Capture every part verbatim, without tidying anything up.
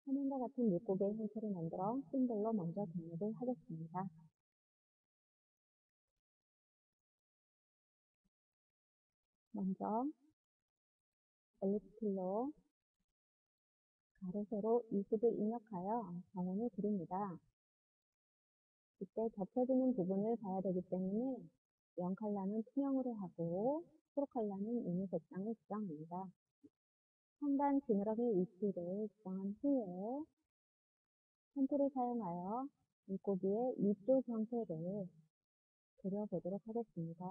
화면과 같은 물고기의 형태를 만들어 심볼로 먼저 등록을 하겠습니다. 먼저 엘리프틸로 가로 세로 이십을 입력하여 정원을 그립니다. 이때 겹쳐지는 부분을 봐야 되기 때문에 영 컬러는 투명으로 하고 프로 컬러는 이미 색상을 지정합니다. 상단 지느러미 위치를 지정한 후에 펜틀을 사용하여 물고기의 위쪽 형태를 그려보도록 하겠습니다.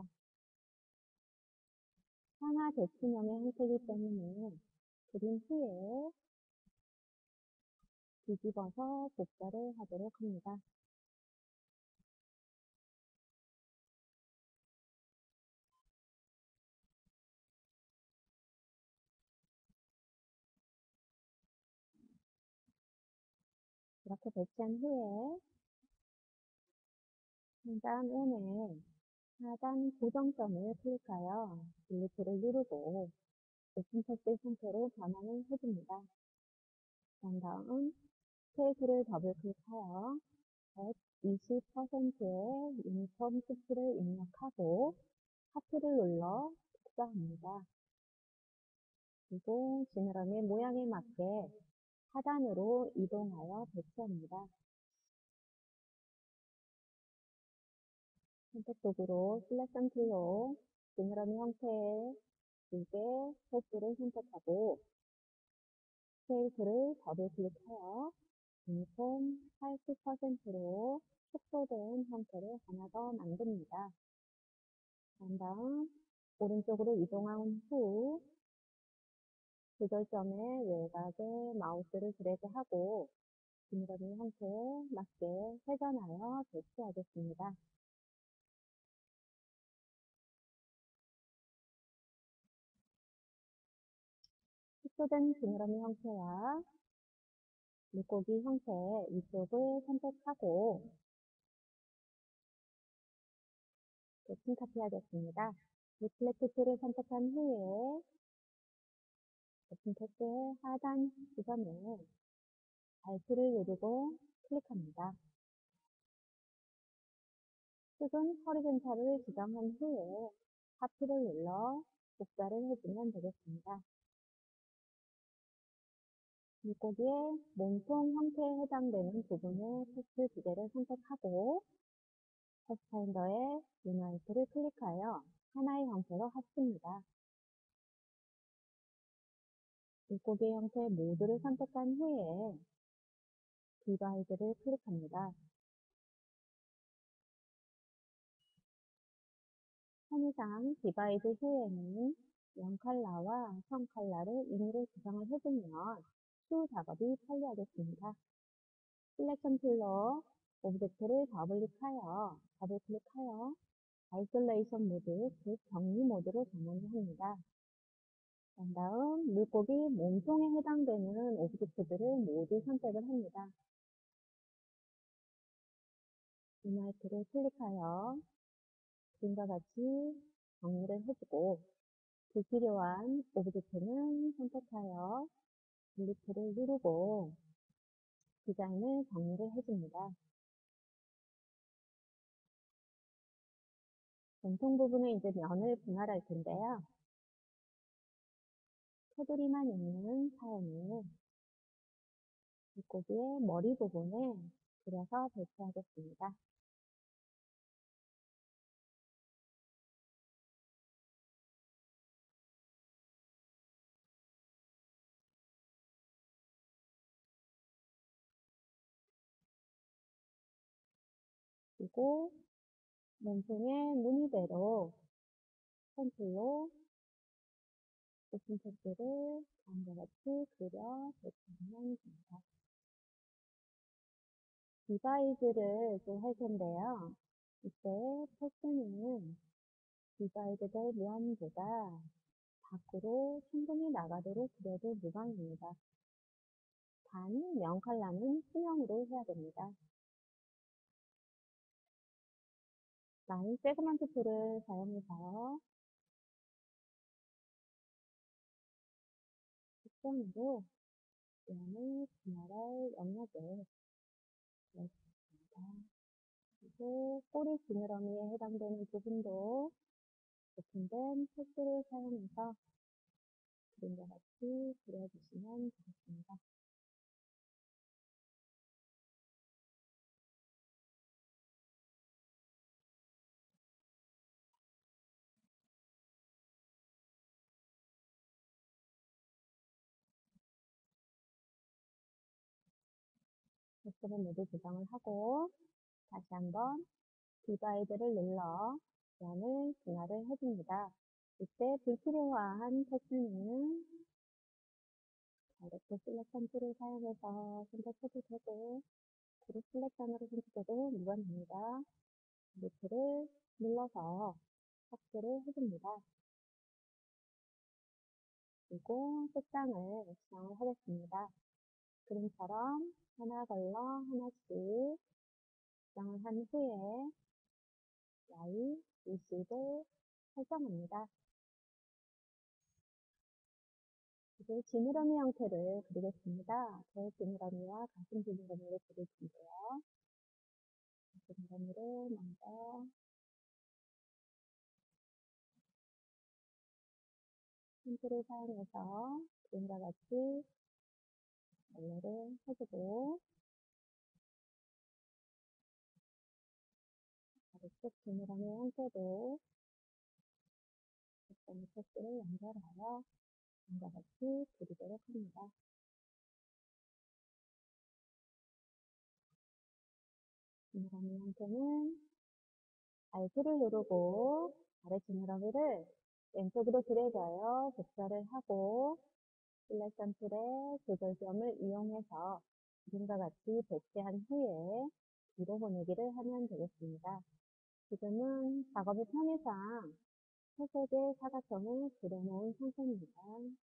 하나 대칭형의 형태이기 때문에 그린 후에 뒤집어서 복사를 하도록 합니다. 이렇게 배치한 후에 상단 N에 하단 고정점을 클릭하여 딜리트를 누르고 오픈 텍스트 형태로 변환을 해줍니다. 그런 다음 스케일을 더블 클릭하여 백이십 퍼센트의 유니폼 수치를 입력하고 하트를 눌러 복사합니다. 그리고 지느러미 모양에 맞게 하단으로 이동하여 배치합니다. 선택 도구로 셀렉션 툴로 지느러미 형태의 두 개 횟수를 선택하고 스케일 툴을 더블 클릭하여 유니폼 팔십 퍼센트로 축소된 형태를 하나 더 만듭니다. 그런 다음 오른쪽으로 이동한 후 조절점의 외곽에 마우스를 드래그하고 지느러미 형태에 맞게 회전하여 배치하겠습니다. 축소된 지느러미 형태와 물고기 형태 위쪽을 선택하고 대칭 카피하겠습니다. 리플렉트 툴을 선택한 후에 대칭 텍스트의 하단 지점에 Alt를 누르고 클릭합니다. 축은 허리젠탈을 지정한 후에 하트를 눌러 복사를 해주면 되겠습니다. 물고기의 몸통 형태에 해당되는 부분의 텍스트 두 개를 선택하고 텍스트파인더에 유나이트를 클릭하여 하나의 형태로 합칩니다. 물고기 형태 모두를 선택한 후에 디바이드를 클릭합니다. 편의상 디바이드 후에는 영 컬러와 선 컬러를 임의로 지정을 해주면 추후 작업이 편리하겠습니다. 셀렉션 툴로 오브젝트를 더블클릭하여 더블클릭하여 아이솔레이션 모드, 즉 격리 모드로 전환을 합니다. 그런 다음 물고기 몸통에 해당되는 오브젝트들을 모두 선택을 합니다. 유나이트를 클릭하여 그림과 같이 정리를 해주고 불필요한 오브젝트는 선택하여 딜리트를 누르고 디자인을 정리를 해줍니다. 몸통 부분에 이제 면을 분할할 텐데요. 테두리만 있는 사연을 물고기의 머리 부분에 그려서 배치하겠습니다. 그리고 몸통의 무늬대로 펜슬로 오픈 텍스트를 다음과 같이 그려 배치하면 됩니다. 디바이드를 또 할 텐데요. 이때 텍스트는 디바이드될 면보다 밖으로 충분히 나가도록 그려도 무방입니다. 단, 면 컬러는 투명으로 해야 됩니다. 라인 세그먼트 툴을 사용해서 특정으로 양의 분할할 영역을 넣습니다. 그리고 꼬리 지느러미에 해당되는 부분도 오픈된 패스를 사용해서 그림과 같이 그려주시면 되겠습니다. 패스를 모두 조정을 하고 다시 한번 디바이드를 눌러 양을 분할을 해줍니다. 이때 불필요한 패스는 이렇게 셀렉션 툴을 사용해서 선택해도 되고 그룹 셀렉션으로 선택해도 무관합니다. 루트를 눌러서 삭제를 해줍니다. 그리고 색상을 지정을 하겠습니다. 그림처럼 하나 걸러 하나씩 지정을 한 후에 Y 이십을 설정합니다. 이제 지느러미 형태를 그리겠습니다. 배 지느러미와 가슴 지느러미를 그릴 텐데요. 지느러미를 먼저 펜슬을 사용해서 그림과 같이 원래를 해주고 아래쪽 지느러미 형태도 적당히 패스를 연결하여 이와 같이 그리도록 합니다. 지느러미 형태는 Alt를 누르고 아래 지느러미를 왼쪽으로 드래그하여 복사를 하고 셀렉션 툴의 조절점을 이용해서 그림과 같이 배치한 후에 뒤로 보내기를 하면 되겠습니다. 지금은 작업의 편의상 회색의 사각형을 그려놓은 상태입니다.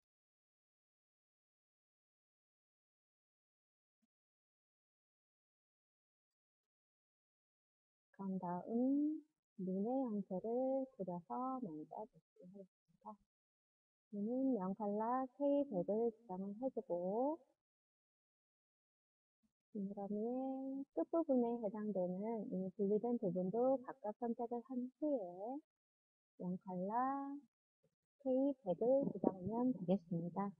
그런 다음 눈의 형태를 그려서 먼저 배치하겠습니다. 눈은 영 컬러 케이 백을 지정을 해주고 지느러미의 끝부분에 해당되는 이 분리된 부분도 각각 선택을 한 후에 영 컬러 케이 백을 지정하면 되겠습니다.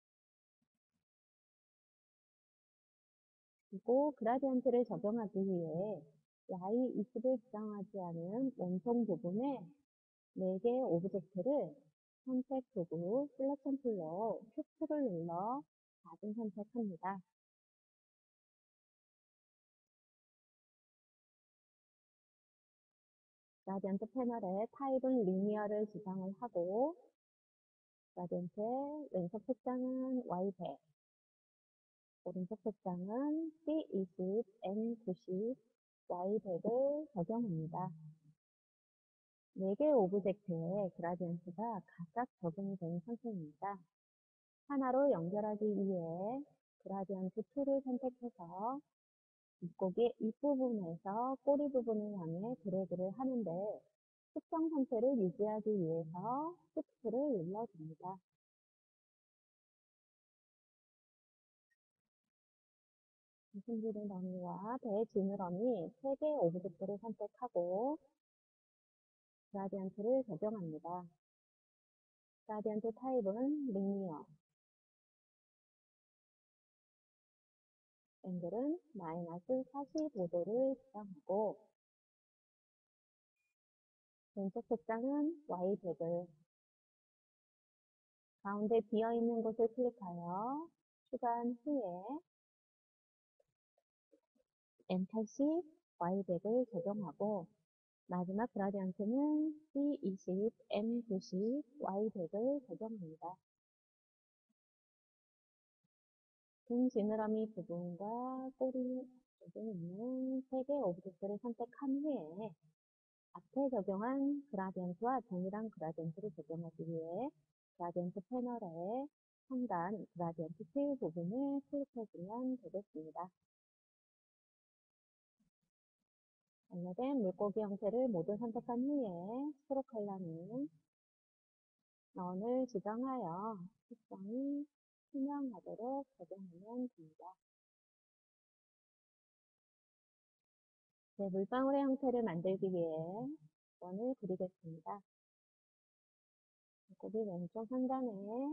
그리고 그라디언트를 적용하기 위해 와이 이십을 지정하지 않은 원통 부분에 네 개의 오브젝트를 선택 도구 셀렉션 툴로 슈프를 눌러 자동 선택합니다. 그라디언트 패널에 타입은 리니어를 지정을 하고 그라디언트의 왼쪽 색상은 와이 백, 오른쪽 색상은 씨 이십, 엔 구십, 와이 백을 적용합니다. 네 개의 오브젝트에 그라디언트가 각각 적용이 된 상태입니다. 하나로 연결하기 위해 그라디언트 툴을 선택해서 물고기 입부분에서 꼬리 부분을 향해 드래그를 하는데 특정 상태를 유지하기 위해서 시프트를 눌러줍니다. 가슴 지느러미와 배 지느러미 세 개의 오브젝트를 선택하고 그라디언트를 적용합니다. 그라디언트 타입은 리니어, 앵글은 마이너스 사십오 도를 지정하고 왼쪽 색상은 와이 백을 가운데 비어있는 곳을 클릭하여 추가한 후에 엔 팔십, 와이 백을 적용하고 마지막 그라디언트는 씨 이십, 엔 구십, 와이 백을 적용합니다. 등 지느러미 부분과 꼬리 쪽에 있는 세 개의 오브젝트를 선택한 후에 앞에 적용한 그라디언트와 동일한 그라디언트를 적용하기 위해 그라디언트 패널의 상단 그라디언트 실 부분을 클릭해주면 되겠습니다. 완료된 물고기 형태를 모두 선택한 후에 스트로크 컬러는 넌을 지정하여 색상이 투명하도록 적용하면 됩니다. 네, 물방울의 형태를 만들기 위해 원을 그리겠습니다. 고기 왼쪽 상단에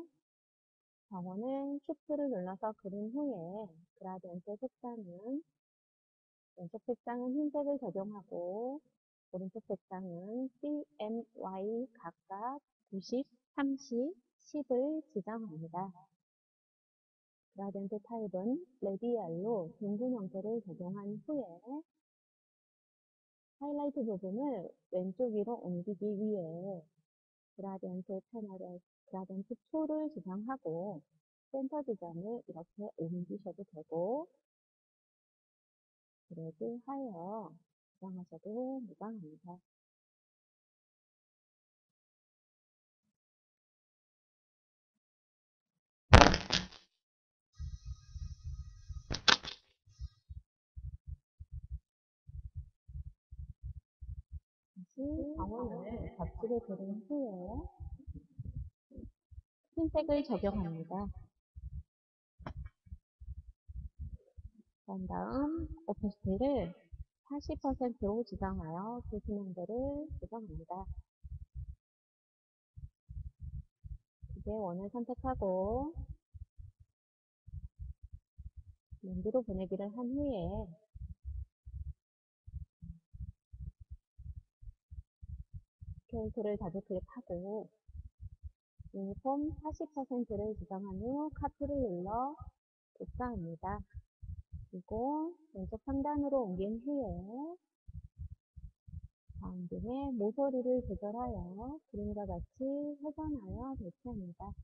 정원은 쉬프트를 눌러서 그린 후에 그라디언트 색상은 왼쪽 색상은 흰색을 적용하고 오른쪽 색상은 C, M, Y 각각 구십, 삼십, 십을 지정합니다. 그라디언트 타입은 레디알로 둥근 형태를 적용한 후에 하이라이트 부분을 왼쪽 위로 옮기기 위해 그라디언트 패널에 그라디언트 이를 지정하고 센터 지점을 이렇게 옮기셔도 되고 드래그 하여 지정하셔도 무방합니다. 다시 정원을 겹치게 그린 후에 흰색을 적용합니다. 그런 다음 오퍼시티를 사십 퍼센트로 지정하여 불투명도를 조정합니다. 두 개의 원을 선택하고 렌즈로 보내기를 한 후에 스케일 툴을 다시 클릭하고 유니폼 사십 퍼센트를 지정한 후 카트를 눌러 복사합니다. 그리고 왼쪽 상단으로 옮긴 후에 가운데에 모서리를 조절하여 그림과 같이 회전하여 배치합니다.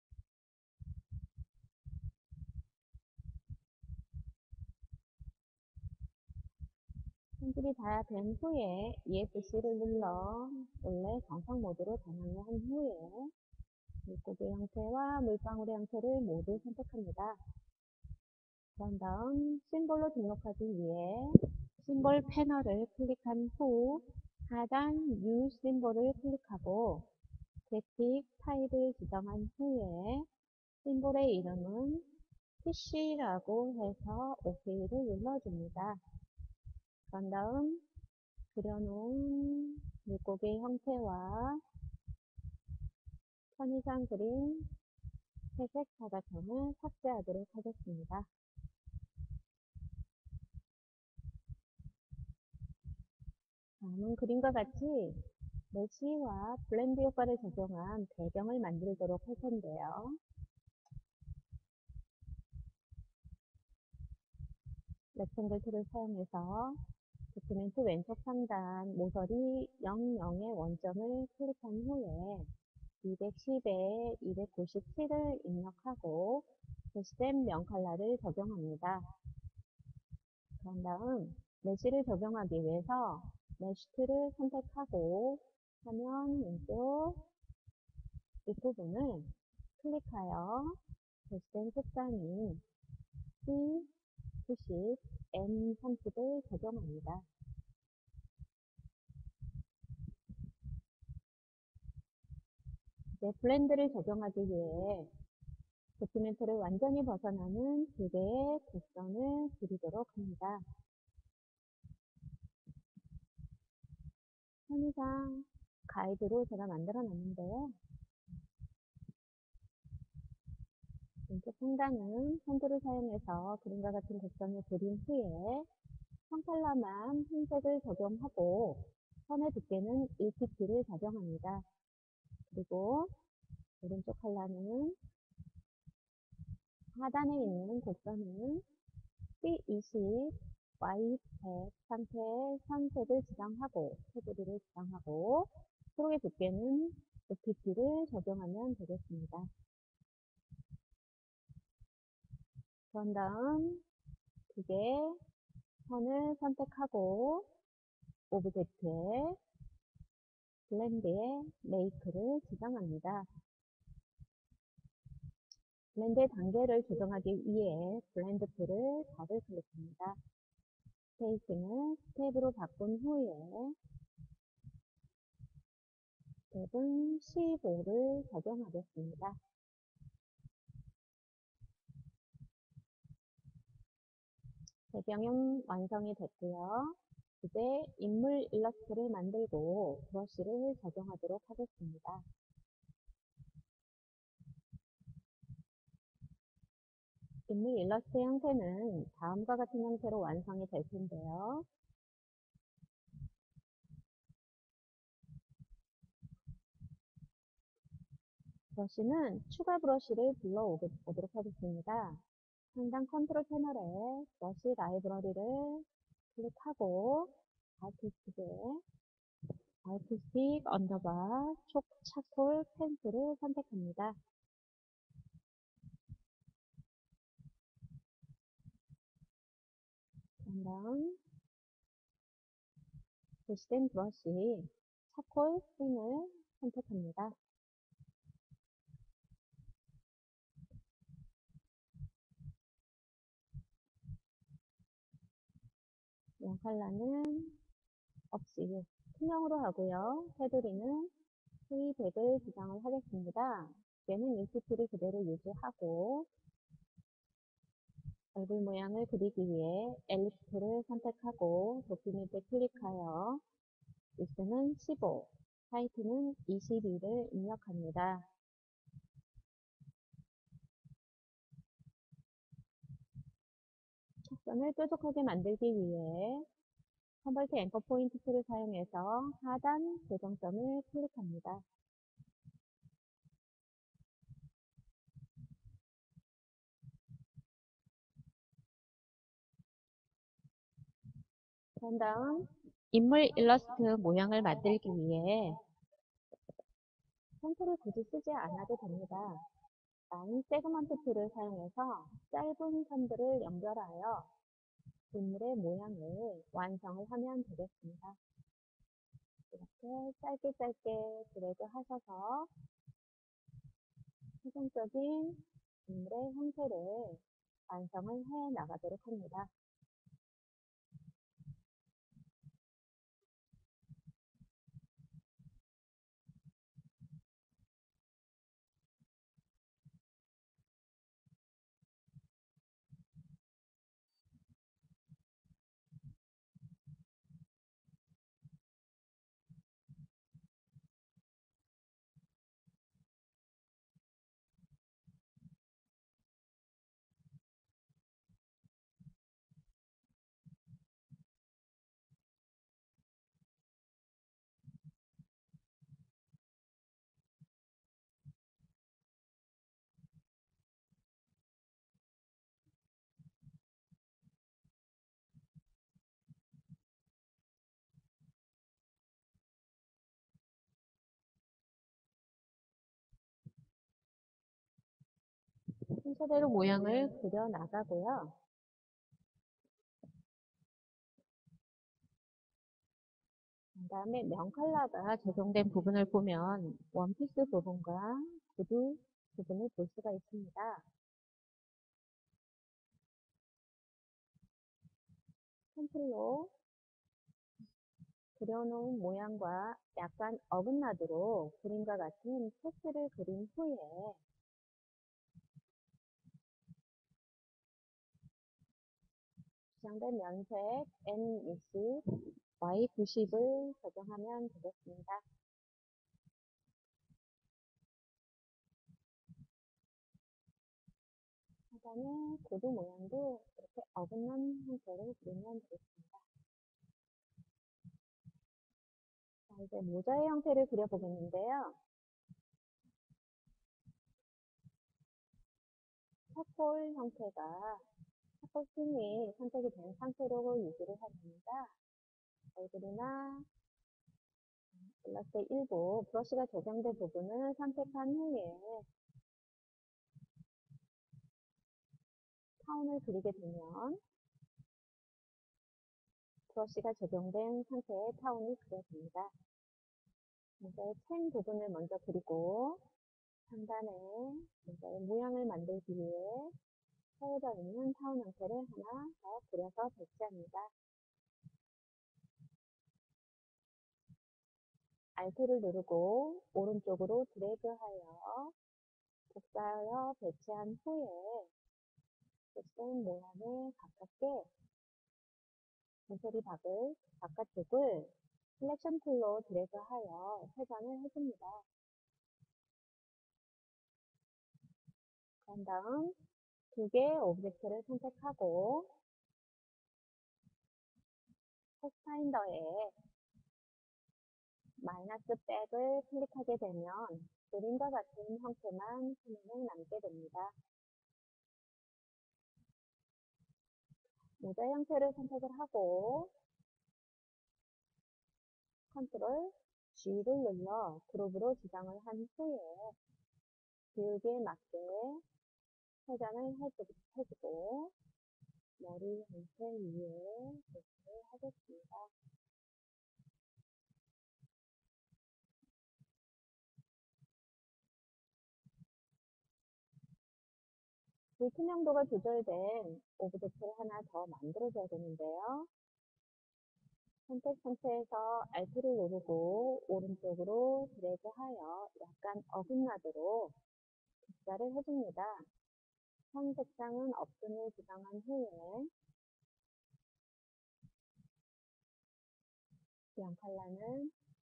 편집이 다 된 후에 이에프씨를 눌러 원래 정상 모드로 전환을 한 후에 물고기 형태와 물방울의 형태를 모두 선택합니다. 그런 다음 심볼로 등록하기 위해 심볼 패널을 클릭한 후 하단 U 심볼을 클릭하고 그래픽 타입을 지정한 후에 심볼의 이름은 피쉬라고 해서 오케이를 눌러줍니다. 그런 다음 그려놓은 물고기 형태와 편의상 그린 회색 사각형을 삭제하도록 하겠습니다. 다음은 그림과 같이 메쉬와 블렌드 효과를 적용한 배경을 만들도록 할 텐데요. 렉탱글 툴을 사용해서 도큐멘트 왼쪽 상단 모서리 영영의 원점을 클릭한 후에 이백십에 이백구십칠을 입력하고 게시된 명칼라를 적용합니다. 그런 다음 메쉬를 적용하기 위해서 메쉬 툴을 선택하고 화면 왼쪽 윗부분을 클릭하여 게시된 색상인 C 구십, M 삼십을 적용합니다. 이제 블렌드를 적용하기 위해 도큐멘트를 완전히 벗어나는 두 개의 곡선을 그리도록 합니다. 편의상 가이드로 제가 만들어 놨는데요. 왼쪽 상단은 펜툴을 사용해서 그림과 같은 곡선을 그린 후에 한 컬러만 흰색을 적용하고 선의 두께는 일 피티를 적용합니다. 그리고 오른쪽 컬러는 하단에 있는 곡선은 씨 이십, 와이 백 상태의 선색을 지정하고 테두리를 지정하고 트록의 두께는 오 피티를 적용하면 되겠습니다. 그런 다음 두 개의 선을 선택하고 오브젝트에 블렌드에 메이크를 지정합니다. 블렌드의 단계를 조정하기 위해 블렌드 툴을 더블 클릭합니다. 스페이싱을 스텝으로 바꾼 후에 스텝은 십오를 적용하겠습니다. 배경은 완성이 됐고요. 이제 인물 일러스트를 만들고 브러쉬를 적용하도록 하겠습니다. 인물 일러스트 형태는 다음과 같은 형태로 완성이 될 텐데요. 브러쉬는 추가 브러쉬를 불러오도록 하겠습니다. 상단 컨트롤 패널에 브러쉬 라이브러리를 클릭하고 아티스트에 아티스틱 언더바 촉 차콜 펜슬을 선택합니다. 다음 게시된 브러쉬 차콜 핀을 선택합니다. 영 컬러는 없이 투명으로 하고요. 테두리는 K백을 지정을 하겠습니다. 얘는 인스티를 그대로 유지하고 얼굴 모양을 그리기 위해 엘립스를 선택하고 도표 밑에 클릭하여 위스는 십오, 하이트는 이십이를 입력합니다. 척선을 뾰족하게 만들기 위해 컨버트 앵커 포인트 툴을 사용해서 하단 고정점을 클릭합니다. 그런 다음 인물 일러스트 모양을 만들기 위해 펜슬을 굳이 쓰지 않아도 됩니다. 라인 세그먼트 툴을 사용해서 짧은 선들을 연결하여 인물의 모양을 완성을 하면 되겠습니다. 이렇게 짧게 짧게 드래그 하셔서 최종적인 인물의 형태를 완성을 해 나가도록 합니다. 순서대로 모양을 그려 나가고요. 그 다음에 면 컬러가 적용된 부분을 보면 원피스 부분과 구두 부분을 볼 수가 있습니다. 펜슬로 그려놓은 모양과 약간 어긋나도록 그림과 같은 패스를 그린 후에 지정된 면색 엔 육십, 와이 구십을 적용하면 되겠습니다. 하단의 구두 모양도 이렇게 어긋난 형태로 그리면 되겠습니다. 자, 이제 모자의 형태를 그려보겠는데요. 차콜 형태가 차콜 핀이 선택이 된 상태로 유지를 합니다. 얼굴이나 일러스트 일부 브러쉬가 적용된 부분을 선택한 후에 타운을 그리게 되면 브러쉬가 적용된 상태의 타운이 그려집니다. 이제 chen 부분을 먼저 그리고 상단에 이제 모양을 만들기 위해 세워져 있는 타운 형태를 하나 더 그려서 배치합니다. 알트를 누르고 오른쪽으로 드래그하여 복사하여 배치한 후에 배치된 모양에 가깝게 모서리 박을 바깥쪽을 셀렉션 툴로 드래그하여 회전을 해줍니다. 그런 다음 두 개의 오브젝트를 선택하고 텍스파인더에 마이너스 백을 클릭하게 되면 그림과 같은 형태만 화면에 남게 됩니다. 모자 형태를 선택을 하고 컨트롤 G를 눌러 그룹으로 지정을 한 후에 기울기에 맞게 회전을 해주고 머리 형태 위에 배치를 하겠습니다. 불투명도가 조절된 오브젝트를 하나 더 만들어줘야 되는데요. 선택 상태에서 Alt를 누르고 오른쪽으로 드래그하여 약간 어긋나도록 빗자를 해줍니다. 선 색상은 업순을 지정한 후에 양 컬러는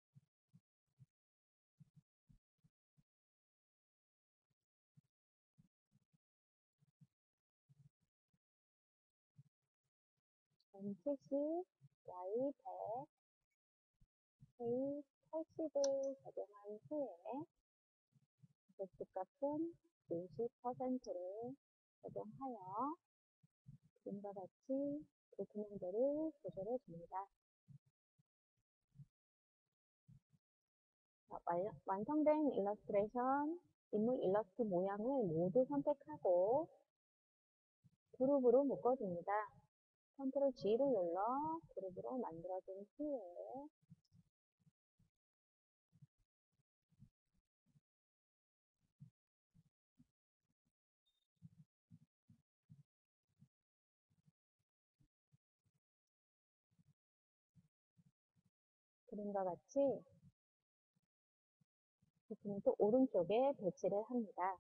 엠 칠십, 와이 백, 케이 팔십을 적용한 후에 오브젝트 값은 오십 퍼센트를 적용하여 그림과 같이 불투명도를 조절해 줍니다. 완성된 일러스트레이션, 인물 일러스트 모양을 모두 선택하고 그룹으로 묶어줍니다. 컨트롤 G를 눌러 그룹으로 만들어준 후에 그림과 같이 도큐멘트 오른쪽에 배치를 합니다.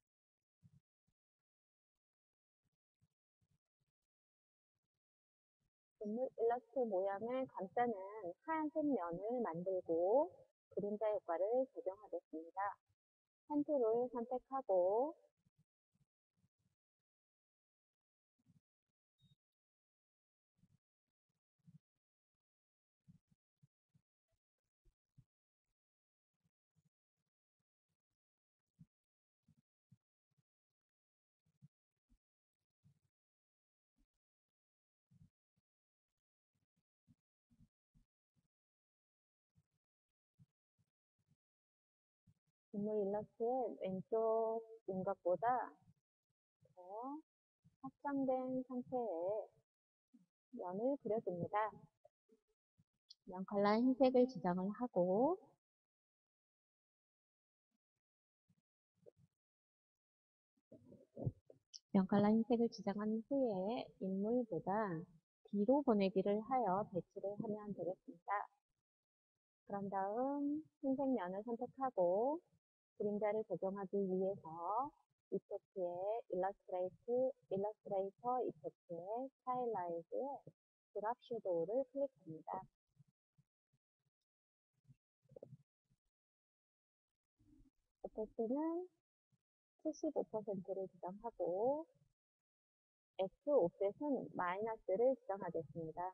인물 일러스트 모양을 감싸는 하얀색 면을 만들고 그림자 효과를 적용하겠습니다. 컨트롤 선택하고 인물 일러스트의 왼쪽 윤곽보다 더 확장된 상태의 면을 그려줍니다. 면 컬러 흰색을 지정을 하고 면 컬러 흰색을 지정한 후에 인물보다 뒤로 보내기를 하여 배치를 하면 되겠습니다. 그런 다음 흰색 면을 선택하고 그림자를 적용하기 위해서 이펙트의 일러스트레이트, 일러스트레이터 이펙트의 스타일라이즈에 드랍 섀도우를 클릭합니다. 오펙트는 칠십오 퍼센트를 지정하고 X 옵셋은 마이너스를 지정하겠습니다.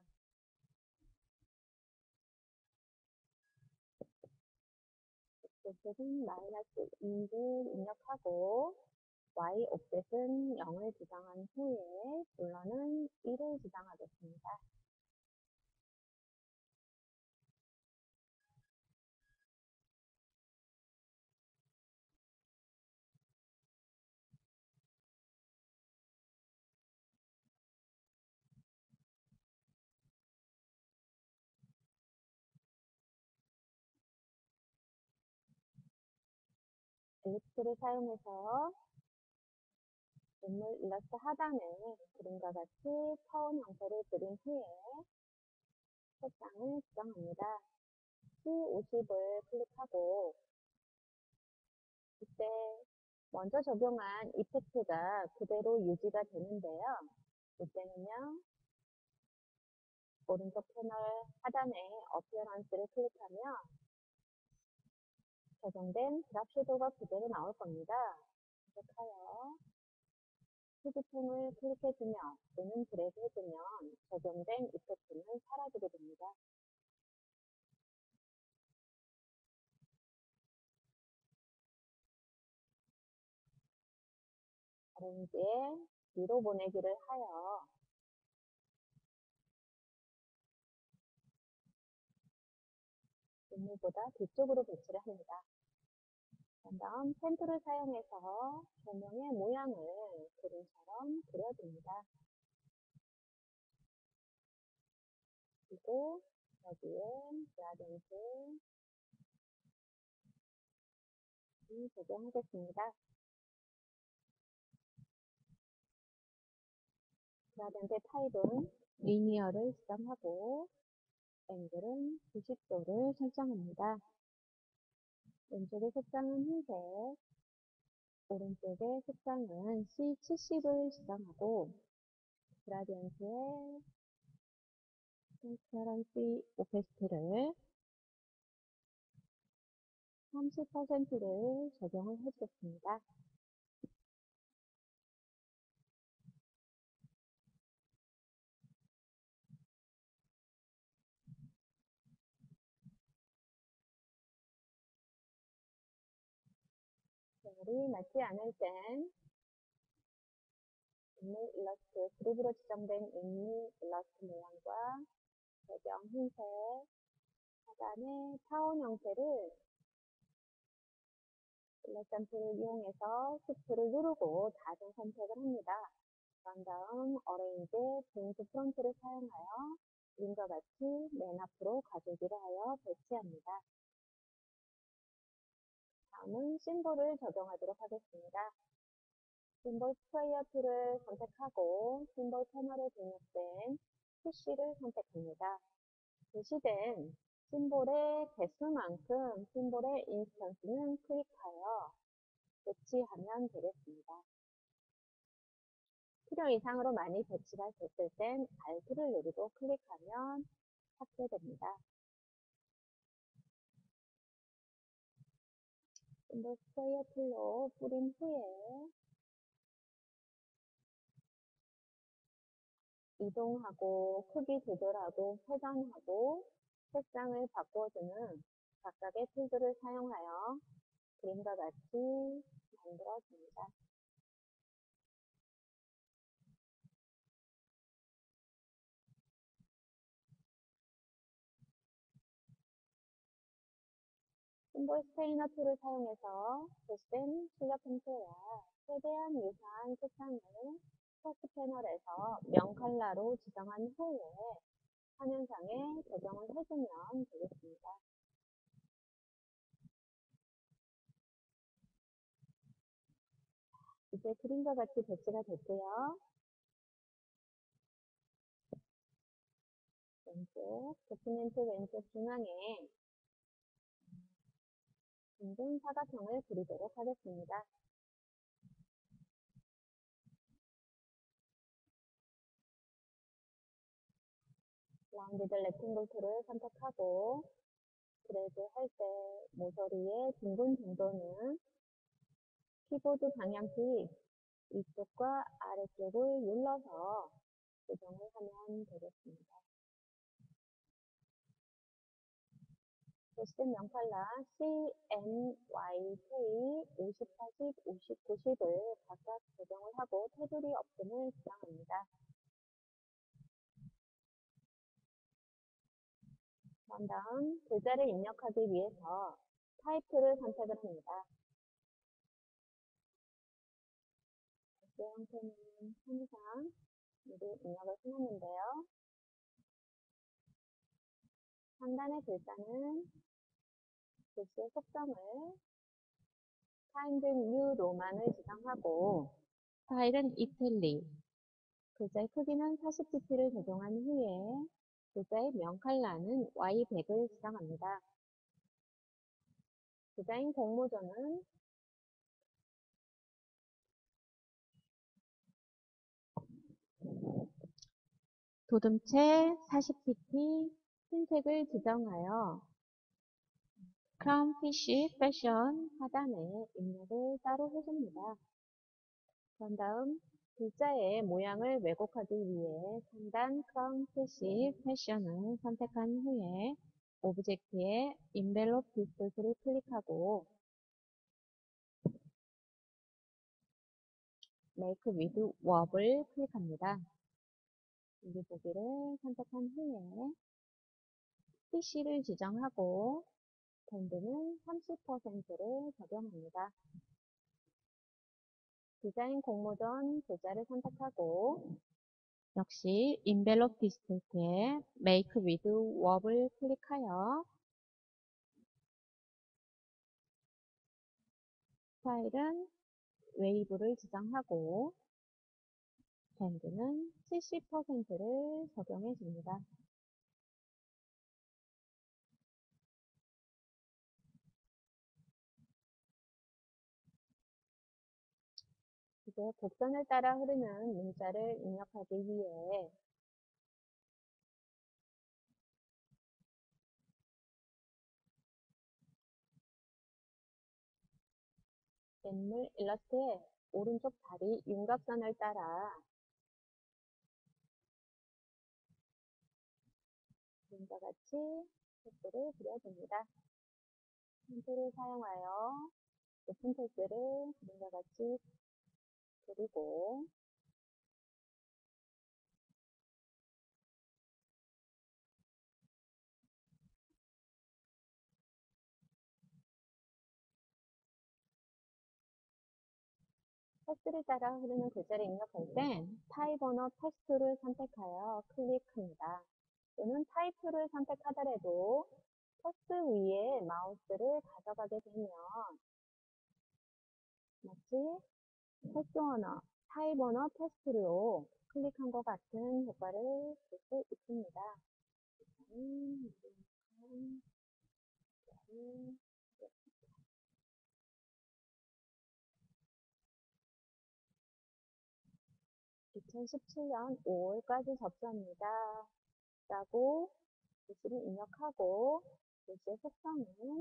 옵셋은 마이너스 이를 입력하고 Y 옵셋은 영을 지정한 후에 블러는 일을 지정하겠습니다. 엘립스를 사용해서 인물 일러스트 하단에 그림과 같이 터운 형태를 그린 후에 색상을 지정합니다. 씨 오십을 클릭하고 이때 먼저 적용한 이펙트가 그대로 유지가 되는데요. 이때는요, 오른쪽 패널 하단에 어피어런스를 클릭하면 적용된 드랍 섀도우가 그대로 나올 겁니다. 클릭하여 휴지통을 클릭해주면 또는 드래그해주면 적용된 이펙트는 사라지게 됩니다. 오렌지에 위로 보내기를 하여 인물보다 뒤쪽으로 배치를 합니다. 다음 펜 툴을 사용해서 조명의 모양을 그림처럼 그려줍니다. 그리고 여기에 그라디언트 적용하겠습니다. 그라디언트 타입은 리니어를 지정하고 앵글은 구십 도를 설정합니다. 왼쪽의 색상은 흰색, 오른쪽의 색상은 씨 칠십을 지정하고 그라디언트의 트랜스퍼런시 오페시티를 삼십 퍼센트를 적용을 해주겠습니다. 계열이 맞지 않을 땐 인물 일러스트, 그룹으로 지정된 인물 일러스트 모양과 배경 흰색, 하단의 타원 형태를 블랙 샘플을 이용해서 시프트를 누르고 다른 선택을 합니다. 그런 다음 어레인지 빈트 프론트를 사용하여 그림과 같이 맨 앞으로 가져오기를 하여 배치합니다. 다음은 심볼을 적용하도록 하겠습니다. 심볼 스퀘어 툴을 선택하고 심볼 패널에 등록된 푸시를 선택합니다. 표시된 심볼의 개수만큼 심볼의 인스턴스는 클릭하여 배치하면 되겠습니다. 필요 이상으로 많이 배치가 됐을 땐 알트를 누르고 클릭하면 삭제됩니다. 심볼 스퀘어 툴로 뿌린 후에 이동하고 크기 조절하고 회전하고 색상을 바꿔주는 각각의 툴들을 사용하여 그림과 같이 만들어줍니다. 심볼 스테이너 툴을 사용해서 표시된 출력 형태와 최대한 유사한 색상을 퍼스트 패널에서 명 컬러로 지정한 후에 화면상에 적용을 해주면 되겠습니다. 이제 그림과 같이 배치가 됐고요. 왼쪽 도큐멘트 왼쪽 중앙에 둥근 사각형을 그리도록 하겠습니다. 라운디드 렉탱글 툴을 선택하고 드래그 할 때 모서리의 둥근 정도는 키보드 방향키 위쪽과 아래쪽을 눌러서 조정을 하면 되겠습니다. 표시된 명칼라 씨, 엔, 와이, 케이, 오십, 사십, 오십, 구십을 각각 조정을 하고 테두리 없음을 지정합니다. 그런 다음 글자를 입력하기 위해서 타이틀을 선택을 합니다. 글자 형태는 항상 미리 입력을 해놨는데요. 상단의 글자는 글씨의 속성을 타임즈 뉴 로만을 지정하고 스타일은 이탈리, 글자의 크기는 사십 피피를 적용한 후에 글자의 명칼라는 와이 백을 지정합니다. 디자인 공모전은 도둠체 사십 피티 흰색을 지정하여 크라운피쉬 패션 하단에 입력을 따로 해줍니다. 그런 다음 글자의 모양을 왜곡하기 위해 상단 크라운피쉬 패션을 선택한 후에 오브젝트의 인벨롭 디스플레이를 클릭하고 Make with Word을 클릭합니다. 여기 보기를 선택한 후에 피씨를 지정하고 밴드는 삼십 퍼센트를 적용합니다. 디자인 공모전 글자를 선택하고 역시 Envelope Display에 Make with Word을 클릭하여 스타일은 웨이브를 지정하고 밴드는 칠십 퍼센트를 적용해 줍니다. 이제 곡선을 따라 흐르는 문자를 입력하기 위해 인물 일러스트의 오른쪽 다리 윤곽선을 따라 그림과 같이 텍스트를 그려줍니다. 펜슬을 사용하여 높은 텍스트를 그림과 같이 그리고 텍스트를 따라 흐르는 글자를 입력할 땐 타입 언어 텍스트를 선택하여 클릭합니다. 또는 타이프를 선택하더라도 텍스트 위에 마우스를 가져가게 되면 마치 텍스트 언어, 타입 언어 텍스트로 클릭한 것 같은 효과를 볼 수 있습니다. 음, 음, 음. 이천십칠 년 오월까지 접수합니다. 라고 글씨를 입력하고 글씨의 색상은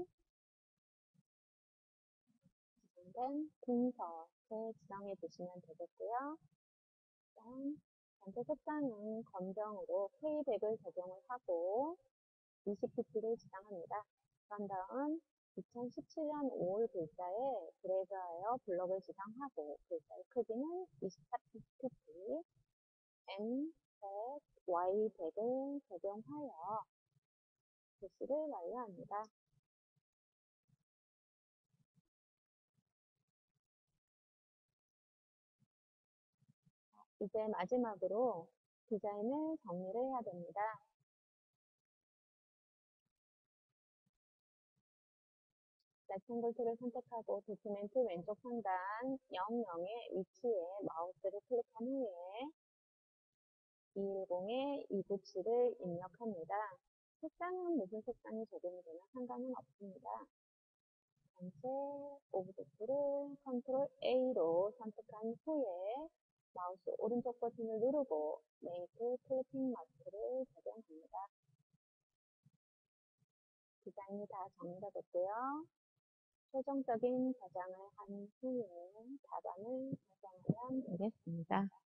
지정된 궁서에 지정해 주시면 되겠고요. 일단 전체 색상은 검정으로 K백을 적용을 하고 이십 피티를 지정합니다. 그런 다음 이천십칠 년 오월 글자에 드래그하여 블럭을 지정하고 글자의 크기는 이십사 피티, M 백, Y 백을 적용하여 글씨를 완료합니다. 이제 마지막으로 디자인을 정리를 해야 됩니다. 렉탱글 툴을 선택하고 도큐멘트 왼쪽 상단 영영의 위치에 마우스를 클릭한 후에 이백십의 이백구십칠을 입력합니다. 색상은 무슨 색상이 적용이 되나 상관은 없습니다. 전체 오브젝트를 컨트롤 A로 선택한 후에 마우스 오른쪽 버튼을 누르고 메이크 클리핑 마스크를 적용합니다. 디자인이 다 정리가 됐고요. 최종적인 저장을 한 후에 답안을 작성하면 되겠습니다.